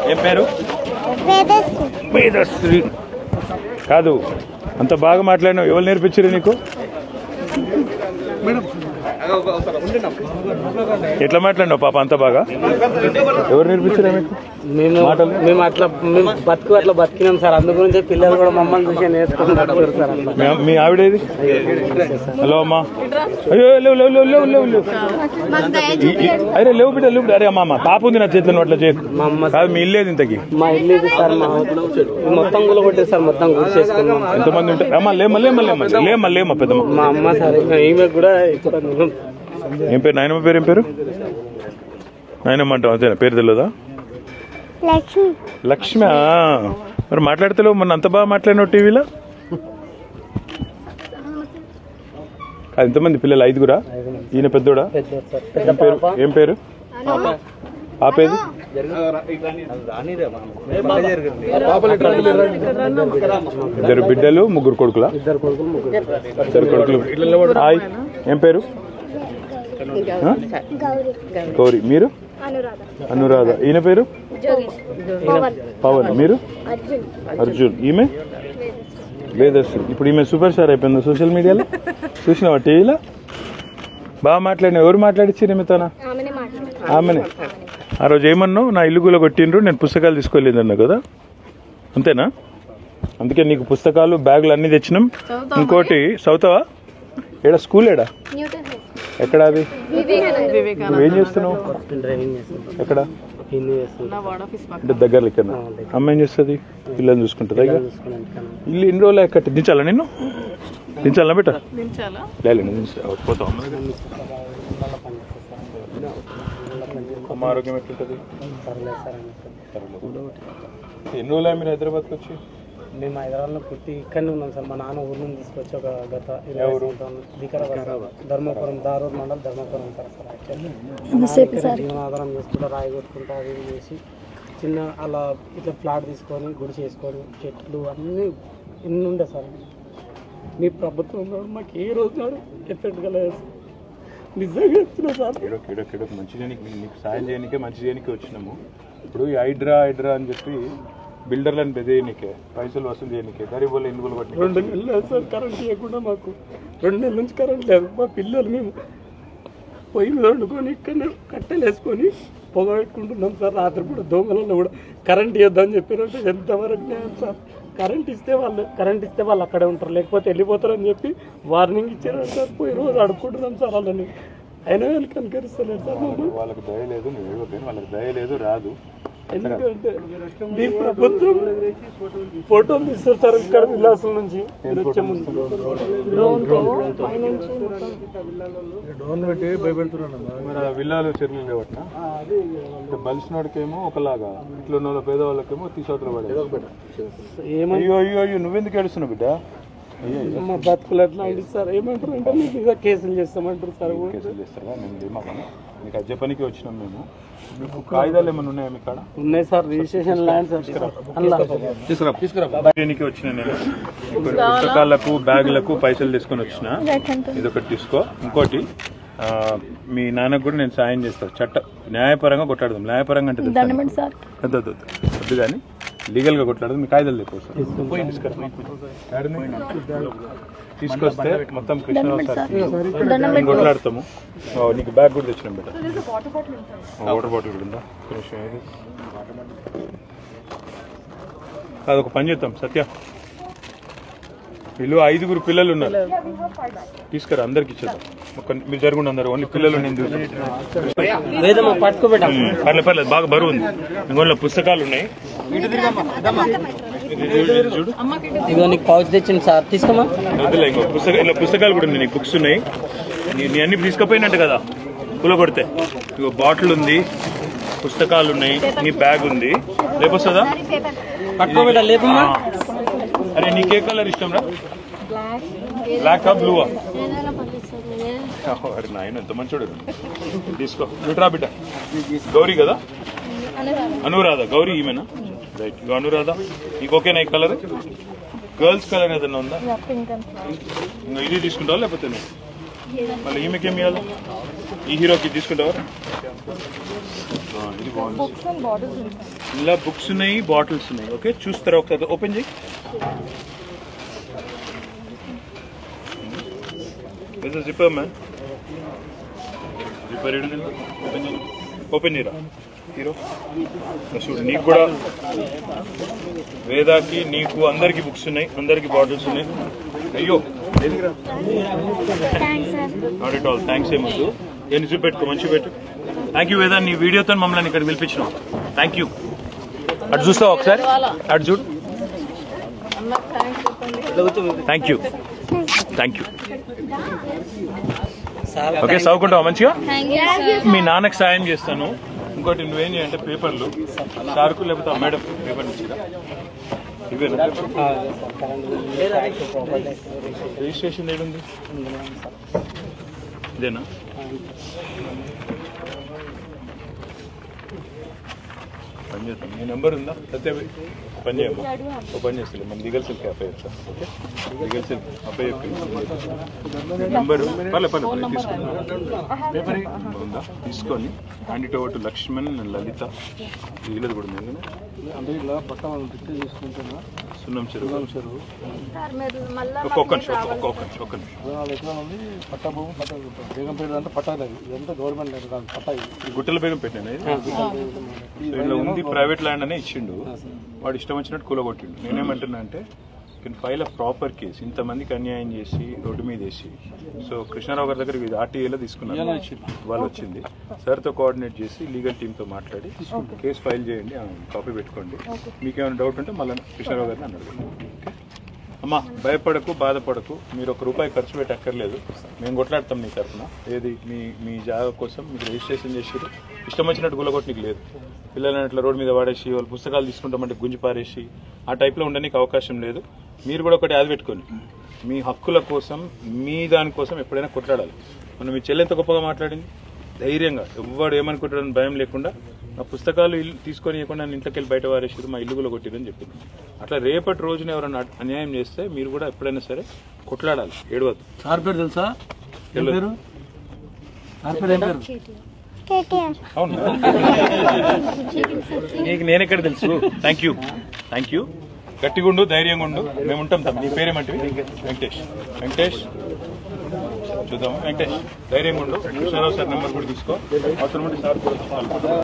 ఏం పేరు? వేదశ్రీ. కాదు, అంత బాగా మాట్లాడినావు. ఎవరు నేర్పించారు నీకు? ఎట్లా మాట్లాడినావు పాప అంత బాగా? ఎవరు నేర్పించారా మీకు? మేము అట్లా అట్లా బతికినాం సార్. అందు గురించి పిల్లలు కూడా మమ్మల్ని చూసి నేర్చుకుంటారు సార్. మీ ఆవిడేది? హలో అమ్మా. అయ్యో లేవు లేవు లేవు లేవు లేవు లేవు. అరే లేవు బిడ్డ లేవు బిడ్డ. అరే అమ్మా పాప ఉంది నా చేతిలో అట్లా చేయకు. కాదు మీ ఇల్లు ఏది ఇంతకి? మా ఇల్లు ఇది సార్. మొత్తం గుల కొట్టేది సార్. మొత్తం గుడి చేసుకున్నాం. ఎంతమంది ఉంటారు? అమ్మా లేమ్మా లేమ్మా లేమ్మా లేమ్మా లేమ్మా పెద్దమ్మ. మా అమ్మ సార్. ఈమె కూడా ఏం పేరు? నాయనమ్మ పేరు ఏం పేరు? నాయనమ్మ అంటావు అంతేనా? పేరు తెలియదా? లక్ష్మి. మరి మాట్లాడతలేవు. మొన్న అంత బాగా మాట్లాడినావు టీవీలో. ఎంతమంది పిల్లలు? 5గురా? ఈయన పెద్దోడా? ఏం పేరు? పాపేది? ఇద్దరు బిడ్డలు, 3 కొడుకులా? 2 కొడుకులు. హాయ్, ఏం పేరు? గౌరీ. మీరు? అనురాధ. ఈయన పేరు? పవన్. మీరు? అర్జున్. ఈమె? వేదశ్రీ. ఇప్పుడు ఈమె సూపర్ స్టార్ అయిపోయింది సోషల్ మీడియాలో. చూసినావా టీవీలో? బాగా మాట్లాడినా. ఎవరు మాట్లాడిచ్చారు ఈమెతోనా? ఆమెనే. ఆ రోజు ఏమన్నావు? నా ఇల్లు గుల కొట్టిండ్రు, నేను పుస్తకాలు తీసుకోలేదన్నా కదా, అంతేనా? అందుకే నీకు పుస్తకాలు, బ్యాగులు అన్ని తెచ్చినాం. ఇంకోటి చదువుతావా? ఏడా స్కూల్? ఏడా? ఎక్కడ అది? నువ్వేం చేస్తున్నావు? ఎక్కడ? అంటే దగ్గర ఇక్కడ. అమ్మ ఏం చేస్తుంది? పిల్లల్ని చూసుకుంటుందా? ఇల్లు ఎన్ని రోజులు ఎక్కడ దించాలా? నిన్ను దించాలా బిడ్డ? లేదు పోతావు. అమ్మ ఆరోగ్యం ఎట్లుంటుంది? ఎన్ని రోజులు మీరు హైదరాబాద్కి వచ్చి? మేము హైదరాబాద్లో పుట్టి ఇక్కడనే ఉన్నాం సార్. మా నాన్న ఊరు నుంచి తీసుకొచ్చి ఒక గత ధర్మపురం, దారూర్ మండలం ధర్మపురం సార్. జీవనాధారం చేసుకుంటా, రాయి కొట్టుకుంటా, అది చేసి చిన్న అలా ఇట్లా ఫ్లాట్ తీసుకొని గుడి చేసుకొని చెట్లు అన్నీ ఎన్ని ఉండే సార్. మీ ప్రభుత్వంలో మాకు ఏ రోజు నాడు ఎఫెక్ట్ కలదు. నిజంగా చెప్తున్నా సార్. మంచి చేయడానికి, నీకు సాయం చేయడానికే, మంచి చేయడానికే వచ్చినాము. ఇప్పుడు ఈ హైడ్రా అని చెప్పి బిల్డర్లను బెదేయనికే, పైసలు వసూలు చేయనికే, గరీబులు ఎన్నుగులు కొట్టి 2 నెలలు లేదు సార్ కరెంట్ లేకుండా. మాకు 2 నెలల నుంచి కరెంట్ లేదు. మా పిల్లలు మేము పొయ్యి మీద వండుకొని ఇక్కడనే కట్టెలు వేసుకొని పొగ పెట్టుకుంటున్నాం సార్. రాత్రి కూడా దోమలలో కూడా కరెంట్ ఇవ్వద్దని చెప్పినట్టు ఎంతవరకు న్యాయం సార్? కరెంట్ ఇస్తే వాళ్ళు అక్కడే ఉంటారు, లేకపోతే వెళ్ళిపోతారని చెప్పి వార్నింగ్ ఇచ్చారు సార్. పోయి రోజు అడుక్కుంటున్నాం సార్ వాళ్ళని. అయినా వాళ్ళు కనికరిస్తలేదు సార్. వాళ్ళకి దయ లేదు, వాళ్ళకి దయ లేదు, రాదు. ఎందుకంటే మీ ప్రభుత్వం ఫోటోలు తీస్తారు సార్ ఇక్కడ విలాసం నుంచి. విల్లాలు చెరువులు లేవట. బలిసినోడికేమో ఒకలాగా, ఇట్లా ఉన్న వాళ్ళ పేదవాళ్ళకేమో తీసవతలు పడేది. అయ్యో అయ్యో అయ్యో, నువ్వెందుకు ఏడుస్తున్నావు బిడ్డ? మా బతుకులు ఎట్లా అయింది సార్? ఏమంటారు అంటే మీకు కేసులు చేస్తామంటారు సార్. కేసులు చేస్తారా? మేము మీకు అజ్జ పనికి వచ్చినాం మేము. మీకు కాగితాలు ఏమైనా ఉన్నాయా? మీ కాడ ఉన్నాయి సార్. రిజిస్ట్రేషన్ ల్యాండ్ తీసుకురానికి వచ్చిన నేను. పుస్తకాలకు, బ్యాగులకు పైసలు తీసుకొని వచ్చిన. ఇదొకటి తీసుకో. ఇంకోటి, మీ నాన్నకు కూడా నేను సాయం చేస్తాను. న్యాయపరంగా కొట్లాడదాం. న్యాయపరంగా అంటే వద్దు కానీ లీగల్ గా కొట్లాడదు. మీ కాగితాలు తీసుకొస్తే మొత్తం కృష్ణ కొట్లాడతాము. నీకు బ్యాగ్ కూడా తెచ్చినాం బిడ్డ. వాటర్ బాటిల్ కూడా ఉందా? అదొక పని చేద్దాం. సత్య, వీళ్ళు 5గురు పిల్లలు ఉన్నారు. తీసుకురా, అందరికి ఇచ్చేద్దాం. మీరు జరుగుండి అందరు. ఓన్లీ పిల్లలు పర్లేదు, బాగా బరువు ఉంది. ఇంకోళ్ళ పుస్తకాలు ఉన్నాయి. చూడు, ఇగో నీకు పౌచ్ తెచ్చింది సార్, తీసుకోమా. ఇలా పుస్తకాలు కూడా ఉన్నాయి. నీకు బుక్స్ ఉన్నాయి. నీ అన్ని తీసుకుపోయినట్టు కదా పూల కొడితే. ఇగో బాటిల్ ఉంది, పుస్తకాలు ఉన్నాయి, నీ బ్యాగ్ ఉంది. లేపొస్తుందా? పట్టుకోబెట్ట లేపమ్మా. అరే నీకే కలర్ ఇష్టం రా? బ్లాకా, బ్లూవా? అరే నాయన ఎంత మంచోడు. తీసుకో. రా బిడ్డ. గౌరీ కదా? అనురాధ. గౌరీ ఈమెనా? రైట్. అనురాధ, నీకు ఓకేనా ఈ కలర్? గర్ల్స్ కలర్ ఏదన్నా ఉందా? ఇది తీసుకుంటావా లేకపోతే మళ్ళీ ఈమెకేం ఇవ్వాలి? ఈ హీరోకి తీసుకుంటావా? ఇది బాగుంది. ఇలా బుక్స్ ఉన్నాయి, బాటిల్స్ ఉన్నాయి. ఓకే, చూస్తారా ఒకసారి? ఓపెన్ చేయి. జిప్పర్ మ్యాన్, జిప్పర్ ఓపెన్ చేయరా హీరో. చూడు, నీకు కూడా, వేదాకి, నీకు, అందరికి బుక్స్ ఉన్నాయి, అందరికి బాటిల్స్ ఉన్నాయి. అయ్యో నాట్ ఎట్ ఆల్, థ్యాంక్స్ ఏమొద్దు. నేను చూపెట్టుకో, మంచిగా పెట్టు. థ్యాంక్ యూ వేదా, నీ వీడియోతో మమ్మల్ని ఇక్కడ పిలిపించినావు. Thank you. అటు చూస్తావు ఒకసారి, అటు చూడు. Thank you, thank you. Okay, చదువుకుంటావా మంచిగా? మీ నాన్నకి సాయం చేస్తాను. ఇంకోటి నువ్వేం చేయాలంటే పేపర్లు సార్కు లేకపోతే మేడం పేపర్ ఇచ్చిరా. ఇవేనా రిజిస్ట్రేషన్ ఏడుంది? ఇదేనా? పని చేస్తాం. మీ నెంబర్ ఉందా? సత్య పని చేయమ్మా. ఓ పని చేస్తలే, మన లీగల్ సెల్కి అప్లై చేస్తాం. ఓకే, లీగల్ సెల్ అప్లై చెప్పి నెంబరు పర్లేదు తీసుకున్నా. పేపర్ ఉందా? తీసుకొని hand it over to Laxman, Lalitha, వీళ్ళది కూడా ఉంది. అంటే ఇలా పట్ట వాళ్ళు రిక్వెస్ట్ చేసుకుంటున్నా. సున్నం చెరువు ఒక్క నిమిషం. ఎట్లా ఉంది పట్ట భూమి? పట్ట బేగం పేరు అంటే పట్టాలి. ఇదంతా గవర్నమెంట్ పట్ట. గుట్టల బేగం పెట్టాను. ఇలా ఉంది, ప్రైవేట్ ల్యాండ్ అనే ఇచ్చిండు. వాడు ఇష్టం వచ్చినట్టు కూలగొట్టిండు. నేనేమంటున్నా అంటే can file a proper case. ఇంతమందికి అన్యాయం చేసి రోడ్డు మీద వేసి, సో కృష్ణారావు గారి దగ్గర ఇది ఆర్టీఏలో తీసుకున్నారు. వాళ్ళు వచ్చింది, సార్తో కోఆర్డినేట్ చేసి లీగల్ టీంతో మాట్లాడి కేసు ఫైల్ చేయండి, కాపీ పెట్టుకోండి. మీకేమైనా డౌట్ ఉంటే మళ్ళీ కృష్ణారావు గారిని అడగండి. ఓకే అమ్మా, భయపడకు, బాధపడకు. మీరు ₹1 ఖర్చు పెట్టక్కర్లేదు. మేము కొట్లాడతాం నీ తరఫున. ఏది మీ జాగా కోసం మీకు రిజిస్ట్రేషన్ చేసి ఇష్టం వచ్చినట్టు గులగొట్టనికి లేదు. పిల్లలని అట్లా రోడ్డు మీద వాడేసి వాళ్ళు పుస్తకాలు తీసుకుంటామంటే గుంజి పారేసి ఆ టైప్లో ఉండడానికి అవకాశం లేదు. మీరు కూడా ఒకటి యాద పెట్టుకొని మీ హక్కుల కోసం, మీ దానికోసం ఎప్పుడైనా కొట్లాడాలి. మనం మీ చెల్లెంత గొప్పగా మాట్లాడింది, ధైర్యంగా ఎవ్వడు ఏమనుకుంటాడని భయం లేకుండా నా పుస్తకాలు తీసుకొని ఇవ్వకుండా నేను ఇంట్లోకి వెళ్ళి బయట వారేసారు, మా ఇల్లు కూడా కొట్టిరని చెప్పింది. అట్లా రేపటి రోజున ఎవరైనా అన్యాయం చేస్తే మీరు కూడా ఎప్పుడైనా సరే కొట్లాడాలి, ఏడవద్దు. సార్ పేరు తెలుసా? అవును, నీకు నేనెక్కడ తెలుసు? Thank you, thank you. గట్టిగుండు, ధైర్యంగా ఉండు, మేము ఉంటాం. నీ పేరేమంటే? వెంకటేష్. వెంకటేష్ చూద్దాం. వెంకటేష్ ధైర్యంగా ఉండు. కృష్ణారావు సార్ నెంబర్ కూడా తీసుకో. అవసరం ఉంటే సార్ కూడా